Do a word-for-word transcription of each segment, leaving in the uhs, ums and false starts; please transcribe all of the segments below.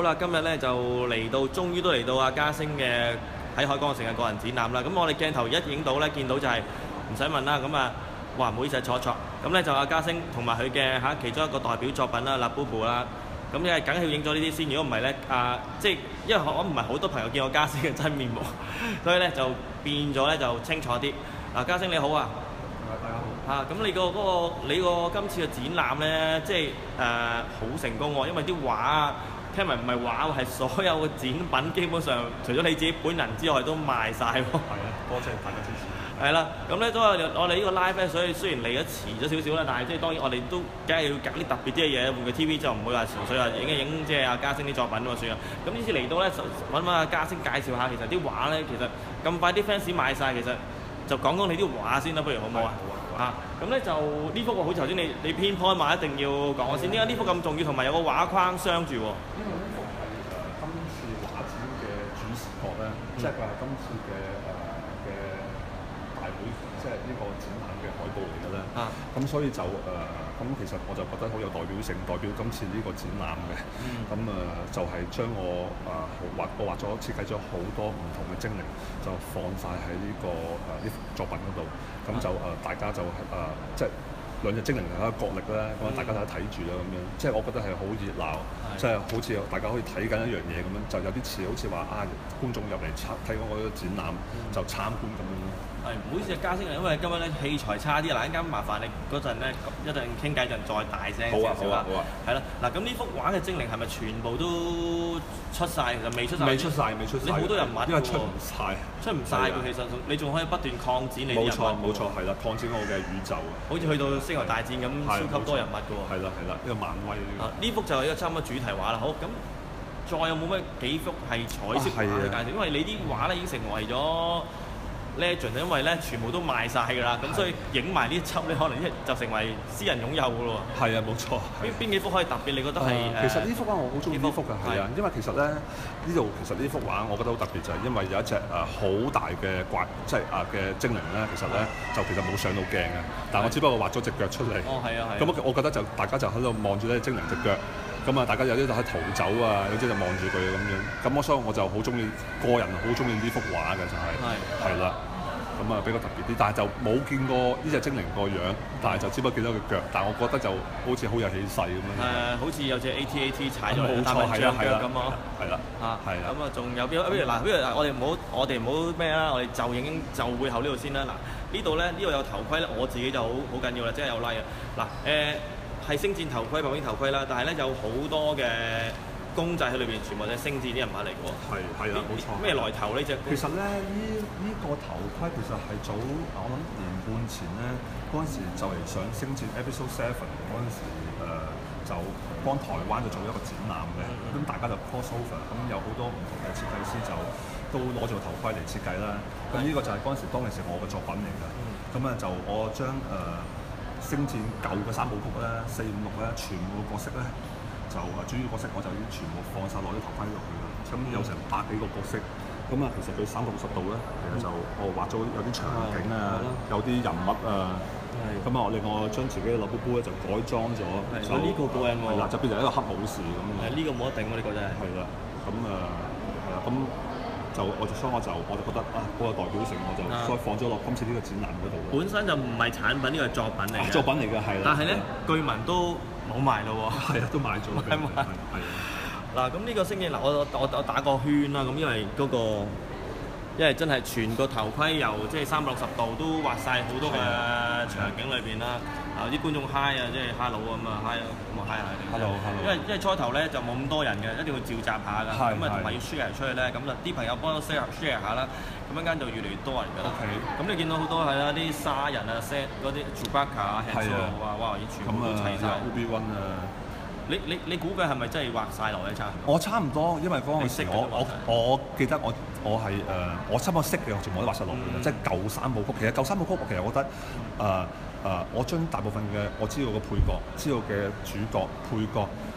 啦，今日咧就嚟到，終於都嚟到阿嘉星嘅喺海港城嘅個人展覽啦。咁我哋鏡頭一影到咧，見到就係唔使問啦。咁啊，哇，唔好意思，坐一坐。咁咧就阿嘉星同埋佢嘅嚇其中一個代表作品啦，辣 Boo Boo 啦。咁因為梗係要影咗呢啲先，如果唔係咧，啊，即係因為我唔係好多朋友見過嘉星嘅真面目，所以咧就變咗咧就清楚啲。嗱，嘉星你好啊！ 大家好。 嚇，咁你個嗰個你個今次嘅展覽咧，即係誒好成功喎，因為啲畫啊，聽聞唔係畫喎，係所有嘅展品基本上除咗你自己本人之外都賣晒喎。 係啊，多謝大家支持。 係啦，咁咧都係我哋呢個 live 咧，所以雖然嚟得遲咗少少啦，但係即係當然我哋都梗係要搞啲特別啲嘅嘢，玩具 T V 就唔會話純粹話影一影即係阿嘉星啲作品咁就算啦。咁呢次嚟到咧，揾揾阿嘉星介紹下，其實啲畫咧，其實咁快啲 fans 買晒，其實就講講你啲畫先啦，不如好唔好啊？啊，咁咧就呢幅好似頭先你你偏開嘛，一定要講先。點解呢幅咁重要？同埋有個畫框鑲住喎。 因為呢幅係誒今次畫展嘅主視覺咧，即係佢係今次嘅誒嘅大會，即係呢個展覽嘅海報嚟嘅咧。啊，咁所以就誒，咁、呃、其實我就覺得好有代表性，代表今次呢個展覽嘅。咁誒、嗯呃、就係、是、將我誒畫、呃、我畫咗設計咗好多唔同嘅精靈，就放晒喺呢個誒呢幅作品嗰度。咁就誒、呃、大家就係、是、誒、呃、即係兩隻精靈喺度角力咧，咁、嗯、大家就睇住啦咁樣。即係我覺得係好熱鬧，即係、嗯、好似大家可以睇緊一樣嘢咁樣，就有啲似好似話啊觀眾入嚟睇我個展覽、嗯、就參觀咁樣咯。 係，唔好意思啊，嘉星啊，因為今日咧器材差啲，嗱，陣間麻煩你嗰陣咧一陣傾偈陣再大聲少少啦。好啊，好啊。係啦，嗱，咁呢幅畫嘅精靈係咪全部都出晒？其實未出晒。未出晒，未出晒。你好多人物，因為出唔晒。出唔晒㗎，其實你仲可以不斷擴展你啲人物。冇錯，冇錯，係啦，擴展我嘅宇宙啊。好似去到星球大戰咁，超級多人物㗎喎。係啦，係啦，呢個漫威。啊，呢幅就係一個差唔多主題畫啦。好，咁再有冇咩幾幅係彩色畫嘅介紹？因為你啲畫咧已經成為咗Legend， 因為咧全部都賣晒㗎啦，咁所以影埋呢一輯咧，可能一就成為私人擁有㗎咯喎。係啊，冇錯。邊邊幾幅可以特別？你覺得係？其實呢幅畫我好中意呢幅㗎，係啊，因為其實咧呢度其實呢幅畫我覺得好特別，就係因為有一隻誒好大嘅怪，即係啊嘅精靈咧，其實咧就其實冇上到鏡嘅，但我只不過畫咗隻腳出嚟。哦，係啊，係。咁我覺得就大家就喺度望住呢隻精靈隻腳，咁啊大家有啲就喺逃走啊，有啲就望住佢咁樣。咁我所以我就好中意，個人好中意呢幅畫嘅就係係啦。咁啊比較特別啲，但係就冇見過呢隻精靈個樣，但係就只不過見到佢腳，但係我覺得就好似好有氣勢咁樣。誒，好似有隻 A T A T 踩咗嚟，但係長腳咁咯。係啦，啊，係啦。咁啊，仲有邊？不如嗱，不如我哋唔好，我哋唔好咩啦，我哋就影就背後呢度先啦。嗱，呢度咧，呢度有頭盔咧，我自己就好好緊要啦，即係有 like 啊。嗱，誒係星戰頭盔、白兵頭盔啦，但係咧有好多嘅公仔喺裏邊，全部都係星戰啲人物嚟嘅喎。係係啊，冇錯。咩來頭呢隻？其實咧，呢呢個頭盔其實係早我諗年半前咧，嗰陣時就嚟上星戰 Episode Seven 嗰陣時，誒就幫台灣就做一個展覽嘅，咁大家就 cross over，咁有好多唔同嘅設計師就都攞住個頭盔嚟設計啦。咁呢個就係嗰陣時當其時我嘅作品嚟㗎。咁啊就我將誒星戰舊嘅三部曲咧，四五六咧，全部角色咧。就誒主要角色我就已經全部放晒落啲頭盔落去啦，咁有成百幾個角色，咁啊其實佢三百六十度咧，其實就我畫咗有啲場景啊，有啲人物啊，咁啊我另外將自己嘅辣 Boo Boo咧就改裝咗，就呢個過癮喎，係啦，就變成一個黑武士咁。係呢個冇得頂喎，呢個真係。係啦，咁啊係啦，咁就我就所以我就我就覺得啊嗰個代表性，我就所以放咗落今次呢個展覽嗰度。本身就唔係產品，呢個係作品嚟嘅。作品嚟嘅係啦。但係咧，據聞都冇賣咯喎，係啊，都賣咗，係咪？係啊。嗱，咁呢個星戰嗱，我我我打個圈啦，咁因為嗰個，因為真係全個頭盔由即係三百六十度都畫晒好多嘅場景裏邊啦，啊啲觀眾 hi 啊，即係 hello 咁啊 hi 咯，咁啊 hi 下。hello hello。因為因為初頭咧就冇咁多人嘅，一定要召集下㗎，咁啊同埋要 share 出去咧，咁就啲朋友幫我 share share 下啦。咁一間就越嚟越多人㗎啦。咁你見到好多係啦，啲沙人啊 set 嗰啲 Chewbacca 啊 Han Solo 啊，哇！全部都齊晒。Obi-Wan 啊！你你你估計係咪真係畫晒落咧？差唔多。我差唔多，因為嗰陣時我我我記得我我係誒我差唔多識嘅，我全部都畫晒落去嘅，即係舊三部曲。其實舊三部曲，其實我覺得誒誒，我將大部分嘅我知道嘅配角、知道嘅主角、配角。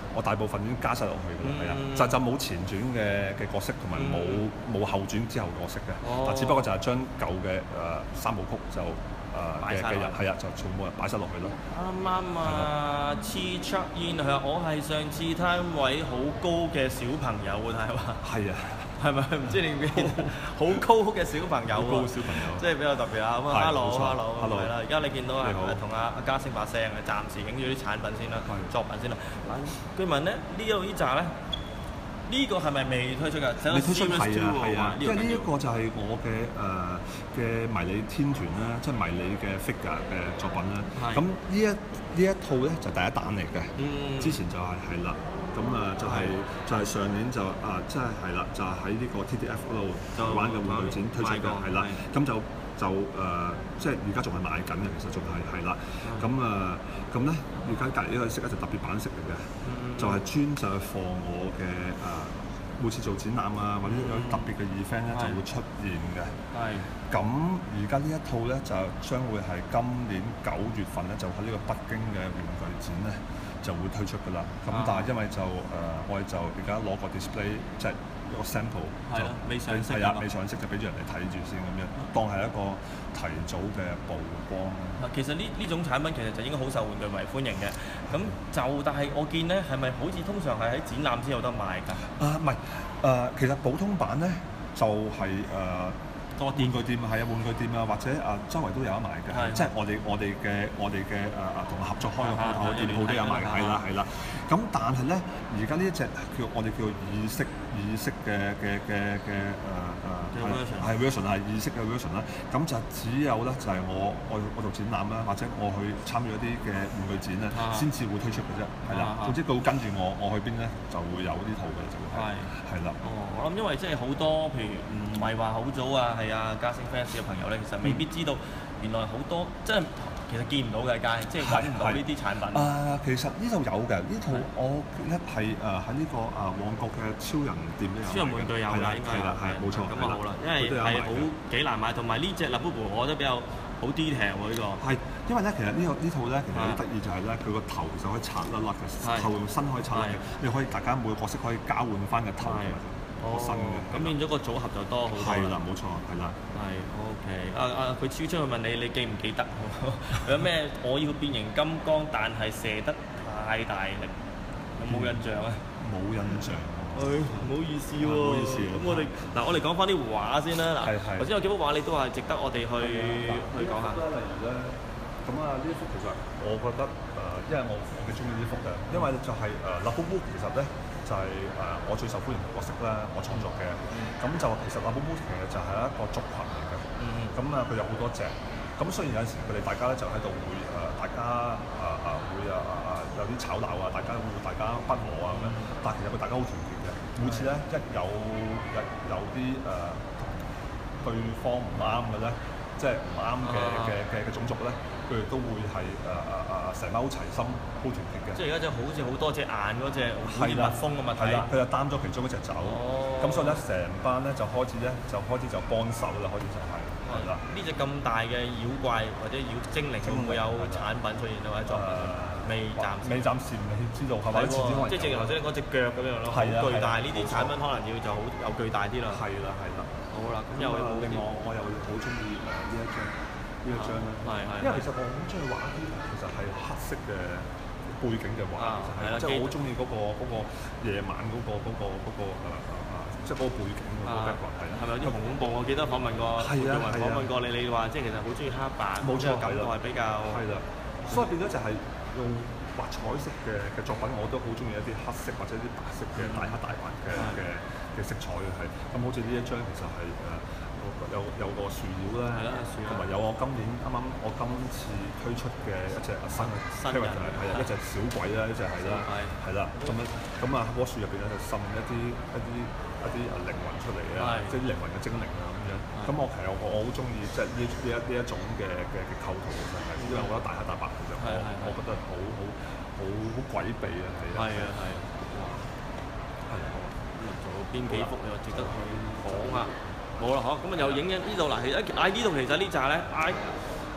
我大部分已經加晒落去㗎啦，係啊，就就冇前傳嘅嘅角色同埋冇冇後傳之後角色嘅，但只不過就係將舊嘅誒三部曲就。誒嘅嘅人係啊，就全部人擺晒落去咯。 啱啱啊，次出現係我係上次攤位好高嘅小朋友喎，睇話。係啊， 係咪唔知你唔記得？好高嘅小朋友好高小朋友， 即係比較特別啊！咁啊，hello，hello，係啦，而家你見到係同阿阿嘉星把聲嘅，暫時影住啲產品先啦，作品先啦。據聞咧，呢個呢扎咧。呢個係咪未推出㗎？ 未推出係啊係啊，因為呢一個就係我嘅誒嘅迷你天團啦，即係迷你嘅 figure 嘅作品啦。咁呢一呢一套咧就第一彈嚟嘅，之前就係係啦，咁啊就係就係上年就啊即係係啦，就係喺呢個 T D F 嗰度玩嘅玩具展推出嘅係啦，咁就就誒即係而家仲係賣緊嘅，其實仲係係啦，咁啊咁咧而家隔離呢個色咧就特別版式嚟嘅。就係專就係放我嘅誒、呃，每次做展覽啊，或者有啲特別嘅 event 咧就會出現嘅。係。咁而家呢一套咧就將會係今年九月份咧就喺呢個北京嘅玩具展咧就會推出㗎啦。咁、啊、但係因為就誒、呃，我哋就而家攞個 display 即係一個 sample 就未上色係啊，未上色就俾咗人哋睇住先咁樣，當係一個提早嘅曝光。 其實呢呢種產品其實就應該好受玩具迷歡迎嘅。咁就但係我見咧係咪好似通常係喺展覽先有得賣㗎？ 啊唔係誒，其實普通版咧就係、是、誒。呃多玩具店啊，係啊，玩具店啊，或者啊，周圍都有得賣嘅，即係我哋我哋嘅我哋嘅誒誒同合作開嘅鋪頭店鋪都有賣嘅，係啦係啦。咁但係咧，而家呢一隻叫我哋叫意式意式嘅嘅嘅嘅誒誒係 version 係意式嘅 version 啦。咁就只有咧就係我我我做展覽啦，或者我去參與一啲嘅玩具展咧，先至會推出嘅啫，係啦。總之佢會跟住我，我去邊咧就會有呢套嘅就會係係啦。 哦，我諗因為即係好多譬如唔係話好早啊，係。啊，嘉星 fans 嘅朋友咧，其實未必知道原來好多即係其實見唔到嘅街，即係揾唔到呢啲產品。 啊、呃，其實呢度有嘅，呢套我咧係誒喺呢個誒旺角嘅超人店都有。超人玩具有㗎，應該係啦，係冇錯。咁啊好啦，因為係好幾難買，同埋呢隻 Labubu 我覺得比較好 detail 喎呢個。係，因為咧其實呢個呢套咧其實好得意就係咧，佢個頭就可以拆甩甩嘅，頭用身可以拆甩嘅，你可以大家每個角色可以交換翻個頭。哦， 咁變咗個組合就多好多。 係啦，冇錯，係啦。 係 OK。啊啊，佢超出去問你，你記唔記得？有咩？我要變形金剛，但係射得太大力，有冇印象啊？ 冇印象。 誒，唔好意思喎。唔好意思。咁我哋嗱，我哋講翻啲畫先啦。嗱，頭先有幾幅畫，你都話值得我哋去去講下。 例如咧，咁啊呢幅其實我覺得誒，因為我我幾中意呢幅嘅，因為就係誒 Labubu 其實咧。就係誒我最受歡迎嘅角色啦，我創作嘅。咁就其實 Labubu 其實就係一個族群嚟嘅。咁啊佢有好多隻。咁雖然有陣時佢哋大家咧就喺度會誒，大家誒誒會啊啊有啲吵鬧啊，大家會大家不和啊咁樣。但係其實佢大家好團結嘅。每次咧一有有有啲誒對方唔啱嘅咧，即係唔啱嘅嘅嘅嘅種族咧。佢哋都會係誒誒誒成班好齊心、好團結嘅。 即係而家就好似好多隻眼嗰隻好似蜜蜂咁啊！睇， 佢就擔咗其中一隻走。哦。咁所以咧，成班咧就開始咧就開始就幫手啦，開始就係係啦。 呢隻咁大嘅妖怪或者妖精靈會唔會有產品出現啊？或者作品？未暫時。 未暫時未知道係咪？ 即係正如頭先你講隻腳咁樣咯，好巨大。呢啲產品可能要就好有巨大啲啦。 係啦，係啦。 好啦，咁又另外我又好中意誒呢一張。呢一張咧，因為其實我好中意畫啲其實係黑色嘅背景嘅畫，即係我好中意嗰個嗰個夜晚嗰個嗰個嗰個誒誒，即係嗰個背景嗰個 background 係。係咪有啲恐怖？我記得訪問過，係啊係啊，訪問過你，你話即係其實好中意黑白，冇錯，感覺係比較係啦。所以變咗就係用畫彩色嘅嘅作品，我都好中意一啲黑色或者啲白色嘅大黑大白嘅嘅嘅色彩嘅係。咁好似呢一張其實係誒。有有個樹妖啦，同埋有我今年啱啱我今次推出嘅一隻新嘅 character 係啊，一隻小鬼啦，一隻係啦，係啦，咁樣咁啊，棵樹入邊咧就滲一啲一啲一啲啊靈魂出嚟啊，即係啲靈魂嘅精靈啊咁樣。咁我其實我我好中意即係呢呢一呢一種嘅嘅嘅構圖其實係，因為我覺得大黑大白其實我我覺得好好好好詭秘啊，係啊， 係啊，係啊，係啊，咁啊，仲有邊幾幅你話值得去講啊？冇啦，嗬，咁啊又影緊呢度嗱，其實喺呢度其實呢扎咧，喺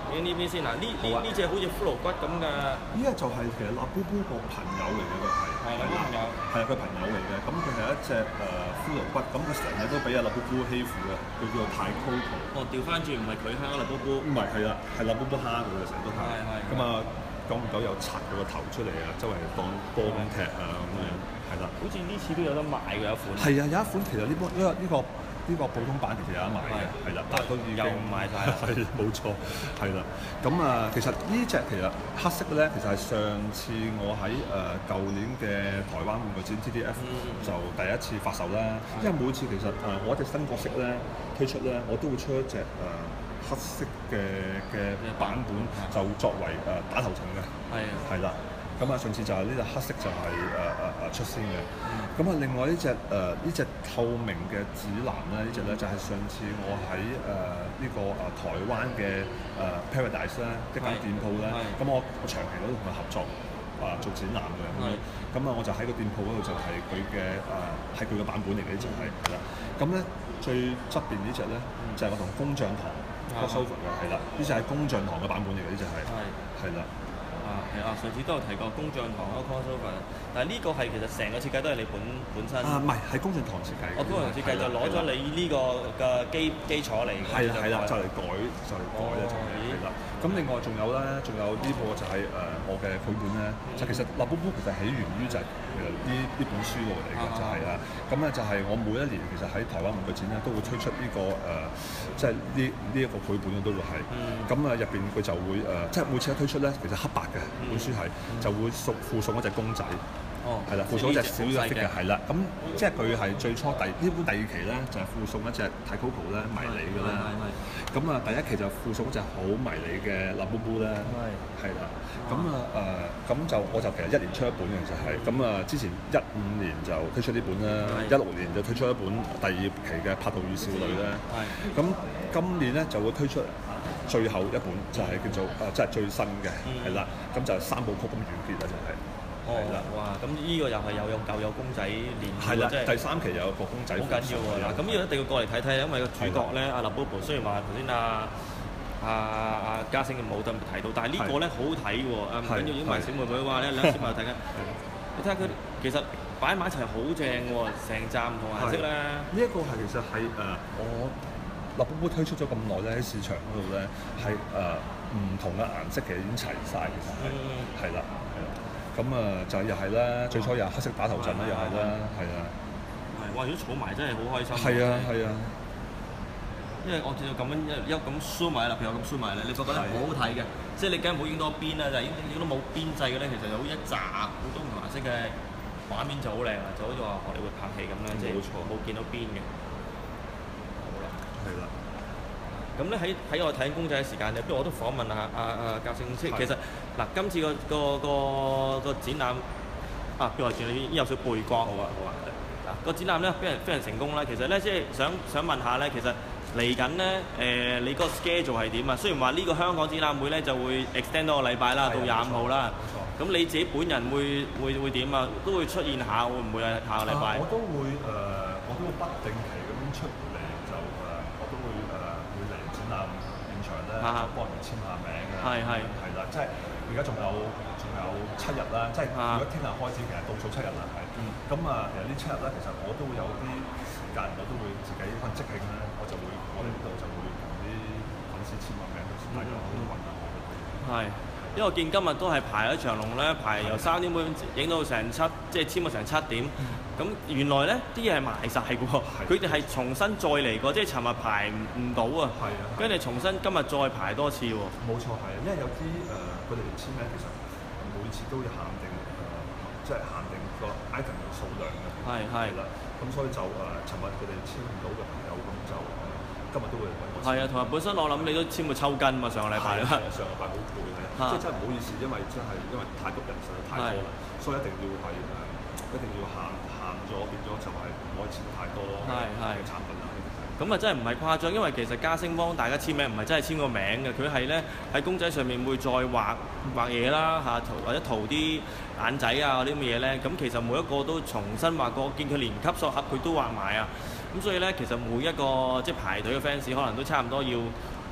影呢邊先嗱，呢呢呢隻好似骷髏骨咁嘅。 呢個就係其實立布布個朋友嚟嘅，佢係係啦，朋友係啊，佢朋友嚟嘅。咁佢係一隻誒骷髏骨，咁佢成日都俾阿立布布欺負嘅，佢叫做太 Coco。 哦，調翻轉唔係佢蝦立布布。 唔係係啦，係立布布蝦佢嘅，成日都係。係係。咁啊，久唔久又拆佢個頭出嚟啊，周圍當波咁踢啊咁樣，係啦。 好似呢次都有得賣嘅有一款。 係啊，有一款其實呢波呢個呢個。呢個普通版其實有得賣嘅，係啦，但係都已經賣晒啦。 係冇錯，係啦。咁啊，其實呢隻其實黑色嘅咧，其實係上次我喺誒舊年嘅台灣玩具展 T D F 就第一次發售啦。因為每次其實誒我一隻新角色咧推出咧，我都會出一隻誒黑色嘅嘅版本，就作為誒打頭陣嘅。係啊，係啦。咁啊，上次就係呢隻黑色就係誒誒誒出先嘅。咁啊，另外呢隻誒呢隻透明嘅指南咧，呢隻咧就係上次我喺誒呢個誒台灣嘅誒 Paradise 咧一間店鋪咧，咁我我長期都同佢合作啊做展覽嘅。咁啊，我就喺個店鋪嗰度就係佢嘅誒係佢嘅版本嚟嘅，呢隻係係啦。咁咧最側邊呢隻咧就係我同工匠堂 crossover 嘅，係啦。呢隻係工匠堂嘅版本嚟嘅，呢隻係係啦。 啊，係啊！上次都有提過工匠堂嗰個 crossover，但係呢個係其實成個設計都係你本本身。啊， 唔係，係工匠堂設計。 我工匠堂設計就攞咗你呢個嘅基基礎嚟。係啦係啦， 就嚟改就嚟改啦，就係係啦。咁另外仲有咧，仲有呢個就係誒我嘅繪本咧，就其實立布布其實起源於就係其實呢呢本書嚟嘅，就係啊。咁咧就係我每一年其實喺台灣玩具展咧都會推出呢個誒，即係呢呢一個繪本都會係。咁啊入邊佢就會誒，即係每次一推出咧，其實黑白嘅本書係就會送附送一隻公仔。哦，係啦，附送一隻小嘅 figure 嘅，係啦。咁即係佢係最初第呢本第二期咧，就係附送一隻太 Coco 咧迷你嘅啦。係係。咁啊，第一期就附送一隻好迷你嘅立布布咧。係。係啦。咁啊誒，咁就我就其實一年出一本嘅，其實係。咁啊，之前一五年就推出呢本啦，一六年就推出一本第二期嘅拍圖與少女咧。係。咁今年咧就會推出最後一本，就係叫做誒，即係最新嘅，係啦。咁就三部曲咁完結啦，就係。 哦，哇！咁呢個又係有用舊有公仔連住， 即係第三期又有個公仔， 好緊要喎！嗱，咁呢個一定要過嚟睇睇，因為個主角咧，阿立布布雖然話頭先阿阿阿嘉星冇得提到，但係呢個咧好好睇喎！啊，唔緊要，影埋小妹妹話咧，兩小朋友睇緊，你睇下佢其實擺埋一齊好正喎，成紮唔同顏色咧。 呢一個係其實係誒我立布布推出咗咁耐咧，喺市場嗰度咧係誒唔同嘅顏色其實已經齊晒，其實係係啦。咁啊，就又係啦，最初又黑色打頭陣啦，又係啦，係啊。 係，哇！如果儲埋真係好開心。 係啊，係啊。 因為我見到咁樣一一咁 zoom 埋啦，譬如我咁 zoom 埋咧，你覺得咧好好睇嘅，即係你梗係冇影到邊啦，就影影到冇邊際嘅咧，其實有一紮好多唔同顏色嘅畫面就好靚啦，就好似話我哋會拍戲咁咧，即係冇見到邊嘅。好啦。係啦。咁咧喺喺我睇公仔嘅時間咧，不如我都訪問下阿阿嘉星先。其實嗱，今次個個個個展覽啊，譬如話轉已經有少背光。好啊，好啊。嗱，個展覽咧非常非常成功啦。其實咧，即係想想問下咧，其實嚟緊咧誒，你個 schedule 係點啊？雖然話呢個香港展覽會咧就會 extend 多個禮拜啦，到廿五號啦。咁你自己本人會會會點啊？都會出現下，會唔會啊？下個禮拜？ 我都會誒，我都會不定期咁樣出嚟，就誒，我都會誒會嚟展覽現場咧，幫人簽下名啊。係係係啦，即係而家仲有仲有七日啦，即係如果聽日開始，其實倒數七日啦，係。咁啊，其實呢七日咧，其實我都會有啲時間，我都會自己可能即興咧，我就會我哋呢度就會同啲粉絲簽下名，大家都揾下我。係。 因為我見今日都係排咗長龍咧，排由三點半影到成七，即係簽到成七點。咁、嗯、原來咧啲嘢係賣晒嘅喎，佢哋係重新再嚟過，即係尋日排唔唔到啊。係啊。跟住重新今日再排多次喎。 冇錯係啊，因為有啲誒佢哋簽名其實每次都要限定誒，即、呃、係、就是、限定個 item 嘅數量嘅。係係啦。咁所以就誒，尋日佢哋簽唔到嘅朋友咁就誒，今日都會揾我簽。係啊， 同埋本身我諗你都簽過抽筋嘛，上個禮拜啦。 上個禮拜好攰嘅。即係真係唔好意思，因為真係因為太多人實在太多啦，所以一定要係誒，一定要限限咗，變咗就係唔可以簽太多嘅產品啦。 咁啊真係唔係誇張，因為其實嘉星幫大家簽名唔係真係簽個名嘅，佢係咧喺公仔上面會再畫畫嘢啦嚇，塗或者塗啲眼仔啊嗰啲咁嘅嘢咧。咁其實每一個都重新畫過，我見佢連級數盒佢都畫埋啊。咁所以咧，其實每一個即係排隊嘅 fans 可能都差唔多要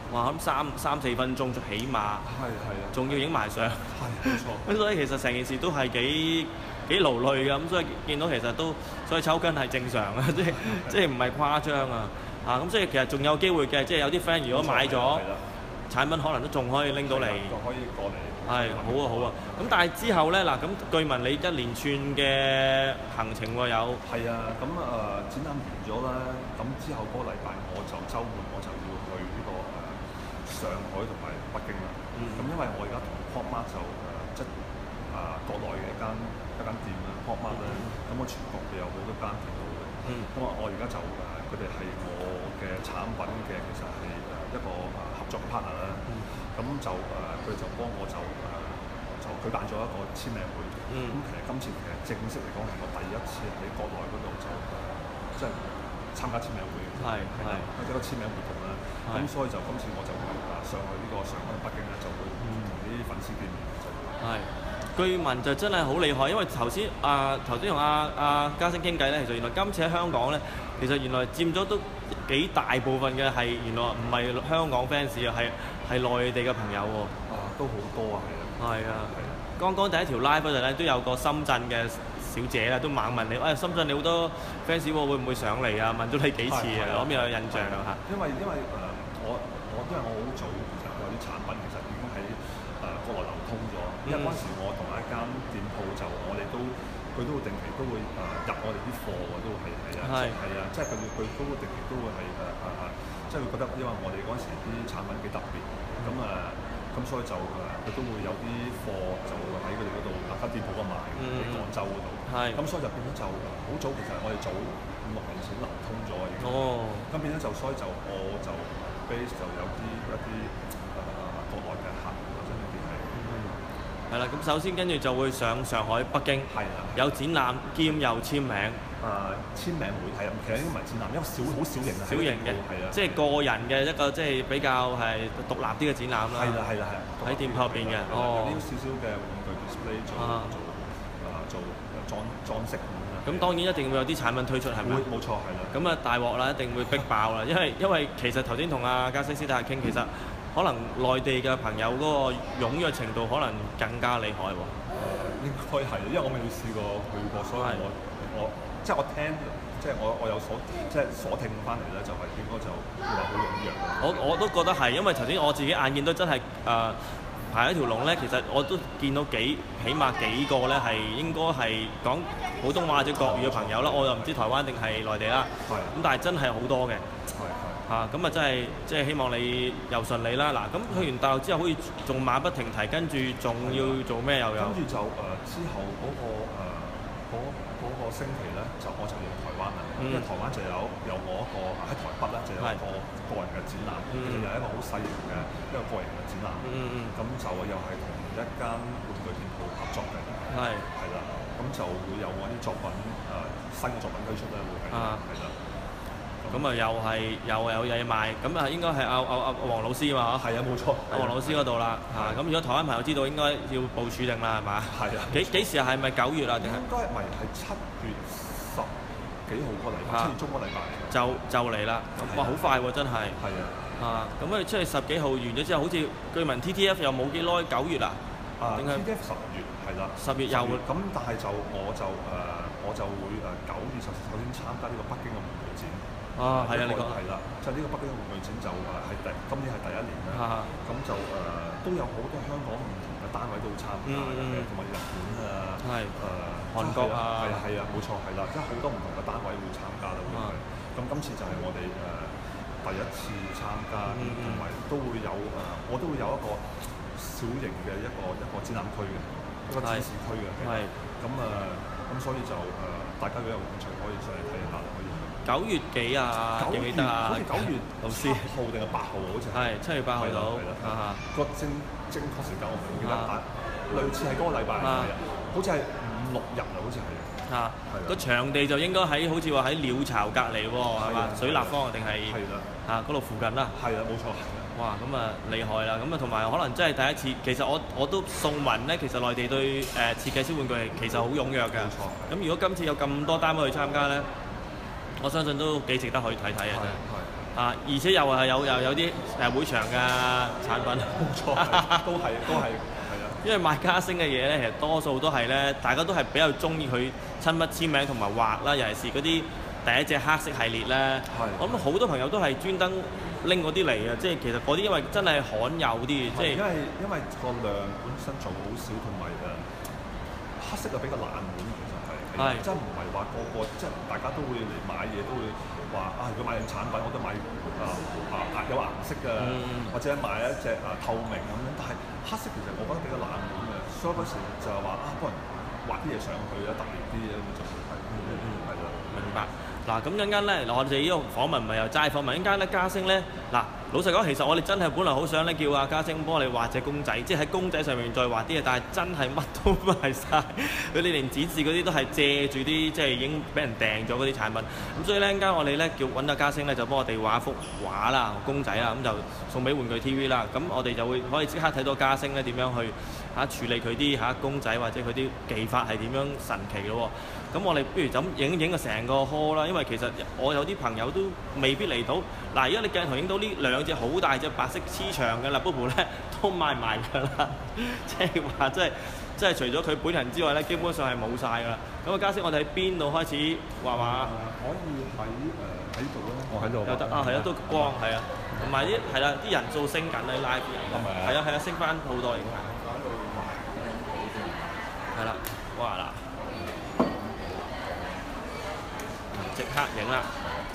哇！咁三三四分鐘起碼， 係係啊， 仲要影埋相， 係冇錯。 咁所以其實成件事都係幾幾勞累嘅，咁所以見到其實都所以抽筋係正常嘅，即係即係唔係誇張啊！啊咁所以其實仲有機會嘅，即係有啲 friend 如果買咗產品，可能都仲可以拎到嚟， 仲可以過嚟。 係好啊好啊！咁但係之後咧嗱，咁據聞你一連串嘅行程喎有。 係啊，咁誒、呃、展覽完咗啦，咁之後嗰個禮拜我就週末我就要去呢、這個誒、呃、上海同埋北京啦。咁、嗯、因為我而家同 Pop Mart 就誒、呃、即係誒、呃、國內嘅一間一間店啦 Pop Mart 咧，咁我全國嘅有好多間店鋪嘅。咁啊、嗯，我而家就誒佢哋係我嘅產品嘅，其實係誒一個誒合作 partner 啦。咁、嗯、就誒佢、呃、就幫我就誒、呃、就舉辦咗一個簽名會。咁、嗯、其實今次其實正式嚟講係我第一次喺國內嗰度就誒即係參加簽名會。係係一個簽名活動啦。咁所以就今次我就會誒上去呢個上海北京咧，就會同啲粉絲見面。 係據聞就真係好厲害，因為頭先啊頭先同阿阿嘉星傾偈咧，其實原來今次喺香港咧，其實原來佔咗都幾大部分嘅係原來唔係香港 fans 啊，係係內地嘅朋友喎。 啊，都好多啊，係啊。係啊。係啊。 剛剛第一條 live 嗰陣咧，都有個深圳嘅小姐啦，都猛問你，誒、哎、深圳你好多 fans 喎，會唔會上嚟啊？問咗你幾次啊？我邊有印象啊？ 因為因為誒、呃、我我因為我好早其實有啲產品其實已經喺誒、呃、國內流通咗，因為嗰陣時我同一間店鋪就我哋都佢都會定期都會誒、呃、入我哋啲貨喎，都係係啊，係啊，即係佢佢都會定期都會係誒誒誒，即係會覺得因為我哋嗰陣時啲產品幾特別，咁誒。咁所以就誒，佢都會有啲貨就會喺佢哋嗰度立間店鋪嗰度賣喺廣州嗰度。係。咁所以就變咗就好早，其實我哋早五六年前流通咗已經。哦。咁變咗就所以就我就 base 就有啲一啲誒國內嘅客或者呢啲係。嗯。 係啦，咁首先跟住就會上上海、北京。係啦。有展覽兼有簽名。 誒簽名會係啊，其實應該唔係展覽，因為小好小型嘅， 小型嘅，係啊，即係個人嘅一個即係比較係獨立啲嘅展覽啦。 係啦係啦係啊， 喺店鋪入邊嘅。哦。 有啲少少嘅玩具 display 做做誒做裝裝飾咁樣。 咁當然一定會有啲產品推出係咪？ 冇錯係啦。咁啊大鑊啦，一定會逼爆啦，因為因為其實頭先同阿嘉星師弟傾，其實可能內地嘅朋友嗰個踴躍程度可能更加厲害喎。 誒應該係，因為我未試過去過，所以我我。即係我聽，即係我我有所即係所聽翻嚟咧，就係應該就會話好踴躍。 我我都覺得係，因為頭先我自己眼見都真係誒、呃、排一條龍咧，其實我都見到幾起碼幾個咧係應該係講普通話或者國語嘅朋友啦，我又唔知台灣定係內地啦。係。咁但係真係好多嘅。係係。嚇咁啊！真係即係希望你又順利啦。嗱，咁去完大陸之後，好似仲馬不停蹄，跟住仲要做咩又有？ 跟住就誒、呃、之後嗰、那個誒嗰。呃嗰個星期咧，就我就去台灣啦，嗯、因為台灣就有有我一個喺台北咧，就有一個個人嘅展覽，其實又係一個好細型嘅一個個人嘅展覽。咁、嗯嗯、就又係同一間玩具店鋪合作嘅，係係啦，咁就會有我啲作品誒、呃、新嘅作品推出咧，會係係啦。 咁啊又係又有嘢賣，咁啊應該係阿阿阿黃老師嘛嚇？ 係啊，冇錯， 阿黃老師嗰度啦嚇。咁如果台灣朋友知道，應該要部署定啦，係嘛？係啊。幾幾時係咪九月啊？定係？應該唔係係七月十幾號個禮拜，七月中個禮拜。就就嚟啦！哇，好快喎，真係。係啊。啊，咁啊，即係十幾號完咗之後，好似據聞 T T F 又冇幾耐，九月啊？ 啊 ，T T F 十月係啦。 十月又咁，但係就我就誒我就會誒九月首首先參加呢個北京嘅玩具展。 啊，係啊，你講係啦，就呢個北京嘅玩具展就誒係第今年係第一年啦。咁就誒都有好多香港唔同嘅單位都會參加嘅，同埋日本啊，係誒韓國啊，係啊係啊，冇錯係啦，即係好多唔同嘅單位會參加啦。咁今次就係我哋誒第一次參加，同埋都會有誒，我都會有一個小型嘅一個一個展覽區嘅，一個展示區嘅。係。咁誒，咁所以就誒，大家如果有興趣可以上嚟睇下，可以。 九月幾啊？記唔記得啊？ 好似九月七號定係八號好似係。係七月八號到。 係啦。個正正確時間我唔記得，但類似係嗰個禮拜係啊，好似係五六日啊，好似係。嚇。 個場地就應該喺好似話喺鳥巢隔離喎，係嘛？水立方定係？係啦。嚇，嗰度附近啦。係啊，冇錯。哇，咁啊厲害啦！咁啊同埋可能真係第一次，其實我我都送聞咧，其實內地對誒設計師玩具其實好踴躍嘅。冇錯。咁如果今次有咁多單位去參加咧？我相信都幾值得去睇睇嘅啫。係。 啊，而且又係有又有啲誒會場嘅產品， 冇錯，都係都係係啊。因為賣家星嘅嘢咧，其實多數都係咧，大家都係比較中意佢親筆簽名同埋畫啦，尤其是嗰啲第一隻黑色系列咧。係。我諗好多朋友都係專登拎嗰啲嚟啊，即係其實嗰啲因為真係罕有啲，即係因為因為個量本身做好少，同埋誒黑色就比較冷門，其實係係真唔係話個個即係大家都會嚟買嘢都會話啊，如果買樣產品我都買啊啊有顏色嘅，嗯、或者買一隻啊透明咁樣，但係黑色其實我覺得比較冷門嘅，所以嗰時就係話啊，幫人畫啲嘢上去啊，特別啲咁就係嗯係啦， 明白。嗱咁陣間咧，我哋呢個訪問唔係又齋訪問，陣間咧嘉星咧，嗱老實講，其實我哋真係本來好想咧叫阿嘉星幫我哋畫隻公仔，即係喺公仔上面再畫啲嘢，但係真係乜都賣晒，佢哋連展示嗰啲都係借住啲即係已經俾人訂咗嗰啲產品，咁所以咧陣間我哋咧叫揾阿嘉星咧就幫我哋畫一幅畫啦，公仔啦，咁就送俾玩具 T V 啦，咁我哋就會可以即刻睇到嘉星咧點樣去嚇處理佢啲嚇公仔或者佢啲技法係點樣神奇咯喎。咁我哋不如就咁影影個成個 hall 啦，因為其實我有啲朋友都未必嚟到。嗱，而家你鏡頭影到呢兩隻好大隻白色黐牆嘅啦，Bobo 咧都賣埋㗎啦，即係話即係即係除咗佢本人之外咧，基本上係冇晒㗎啦。咁啊，嘉星，我哋喺邊度開始畫畫？ 可以喺誒喺度咯，我喺度。 有得啊，係啊，都光係啊，同埋啲係啦，啲人數升緊咧，live 人係咪啊？係啊係啊，升翻好多已經係。係啦，哇啦！即刻影啦！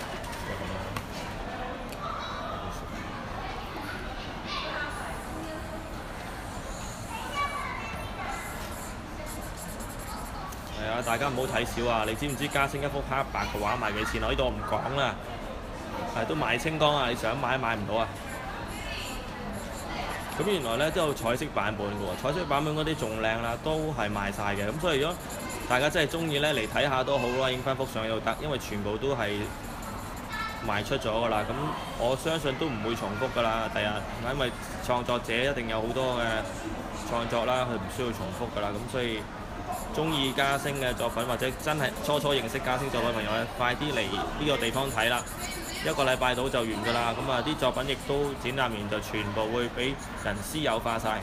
係啊，大家唔好睇少啊！你知唔知嘉星一幅黑白嘅畫賣幾錢啊？呢度我唔講啦，係都賣清光啊！你想買買唔到啊！咁原來咧都有彩色版本嘅喎，彩色版本嗰啲仲靚啦，都係賣晒嘅。咁所以如果大家真係中意咧嚟睇下都好啦，影翻幅相又得，因為全部都係賣出咗㗎啦。咁我相信都唔會重複㗎啦，第日因為創作者一定有好多嘅創作啦，佢唔需要重複㗎啦。咁所以中意嘉星嘅作品或者真係初初認識嘉星作品嘅朋友咧，快啲嚟呢個地方睇啦！一個禮拜到就完㗎啦。咁啊啲作品亦都展覽完就全部會俾人私有化晒。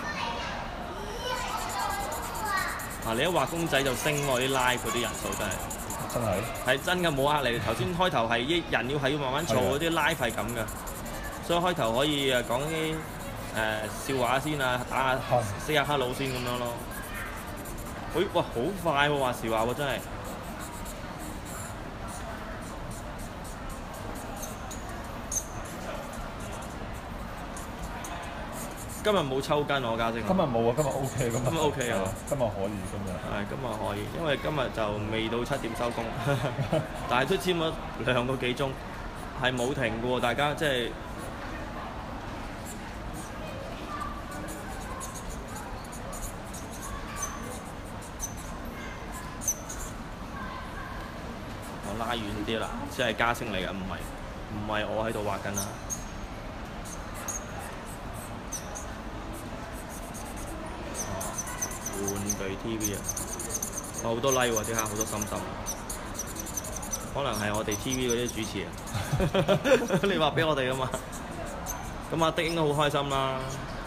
啊！你一畫公仔就升喎，啲 live 嗰啲人數真係真係係真嘅，冇呃你。頭先開頭係一人要係要慢慢做嗰啲 live 係咁嘅，所以開頭可以誒講啲誒笑話先啊，打下 say 下 hello 先咁樣咯。喂、哎，哇，好快喎！話時話喎，真係。今日冇抽筋我嘉星。 今日冇啊，今日 O K 咁。 今日 O K 啊。 今日可以今日。 係今日可以，因為今日就未到七點收工，但係都簽咗兩個幾鐘，係冇停嘅喎，大家即係。我拉遠啲啦，即係嘉星嚟嘅，唔係唔係我喺度畫緊啦。玩具 T V 啊，好多 like 喎，即刻好多心心，可能係我哋 T V 嗰啲主持啊，你話俾我哋啊嘛，咁阿的應該好開心啦，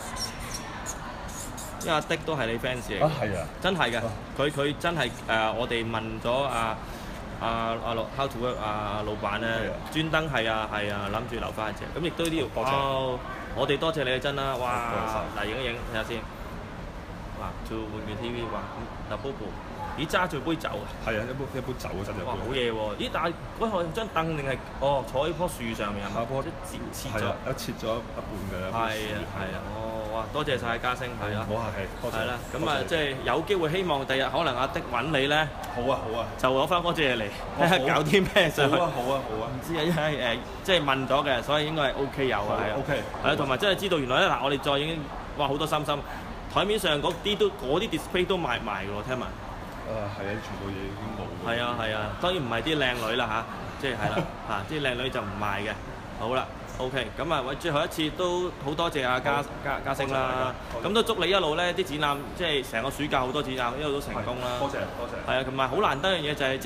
因為阿的都係你 fans 嚟， 啊係啊， 真係嘅，佢佢真係誒，我哋問咗阿阿阿老 How to Work 阿老闆咧，專登係啊係啊，諗住留翻一隻，咁亦都呢條，哦，我哋多謝你真啦，哇，嗱影一影睇下先。做玩具 T V 話咁，嗱 Bobo，咦揸住杯酒啊？係啊，一杯一杯酒真係。哇，好嘢喎！咦，但係嗰個張凳定係哦坐喺棵樹上面係咪？棵啲剪切咗， 一切咗一半嘅。 係啊係啊，哦哇，多謝晒嘉星，係啊， 唔好客氣，多謝。係啦，咁啊即係有機會希望第日可能阿的揾你咧。 好啊好啊，就攞翻嗰隻嘢嚟，睇下搞啲咩上去。 好啊好啊好啊。唔知啊，因為誒即係問咗嘅，所以應該係 O K 有啊，係啊 O K。 係啊，同埋真係知道原來咧嗱，我哋再已經哇好多心心。台面上嗰啲都嗰啲 display 都賣埋㗎喎，聽聞。誒係啊，全部嘢已經冇。 係啊係啊，當然唔係啲靚女啦吓，即係係啦嚇，啲靚女就唔賣嘅。好啦 ，OK，咁啊，喂，最後一次都好多謝阿嘉嘉嘉星啦，咁都祝你一路咧啲展覽，即係成個暑假好多展覽，一路都成功啦。 多謝多謝。 係啊，同埋好難得一樣嘢就係即係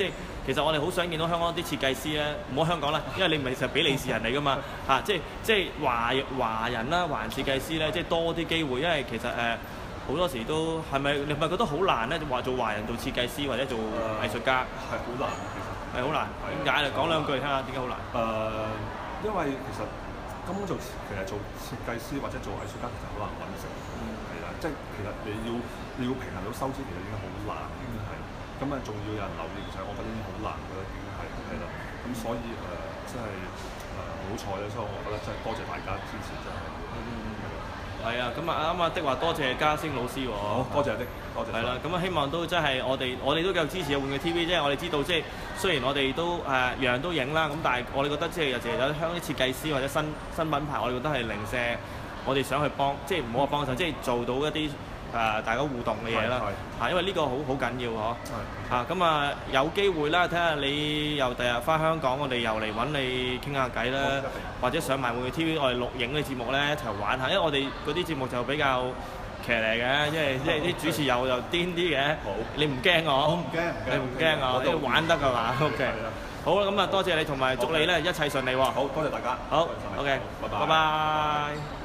其實我哋好想見到香港啲設計師咧，唔好香港啦，因為你唔係成日比利時人嚟㗎嘛嚇、啊，即係即係華華人啦，華人設計師咧，即係多啲機會，因為其實誒好、呃、多時都係咪你係咪覺得好難咧？話做華人做設計師或者做藝術家係好、呃、難，其實係好難。點解咧？講兩句聽下點解好難？誒、 呃，因為其實根本做其實做設計師或者做藝術家其實好難揾食，係啦、嗯，即係其實你要你要平衡到收支，其實已經好難，已經係。咁啊，仲要有人留意，其實我覺得已經好難㗎啦，已經係係啦。咁所以誒，即係誒好彩咧，所以我覺得真係多謝大家支持真係。 係啊，咁啊啱啊，的話多謝嘉星老師喎。 好，多謝的，多謝。 係啦，咁啊希望都真係我哋我哋都繼續支持玩具 T V，即係我哋知道即係雖然我哋都誒樣樣都影啦，咁但係我哋覺得即係有時有香港啲設計師或者新新品牌，我哋覺得係零舍，我哋想去幫，即係唔好話幫手，即係做到一啲。誒、呃、大家互動嘅嘢啦，嚇，因為呢個好好緊要嗬，嚇咁啊有機會啦，睇下你又第日翻香港，我哋又嚟揾你傾下偈啦，或者上埋玩具 T V 我哋錄影嘅節目咧一齊玩下，因為我哋嗰啲節目就比較騎呢嘅，即係即係啲主持又又癲啲嘅，你唔驚我？ 我唔驚， 你唔驚我？你玩得㗎嘛 ？OK， 好啦，咁啊多謝你，同埋祝你咧一切順利喎。 好多謝大家。 好 ，OK，拜拜。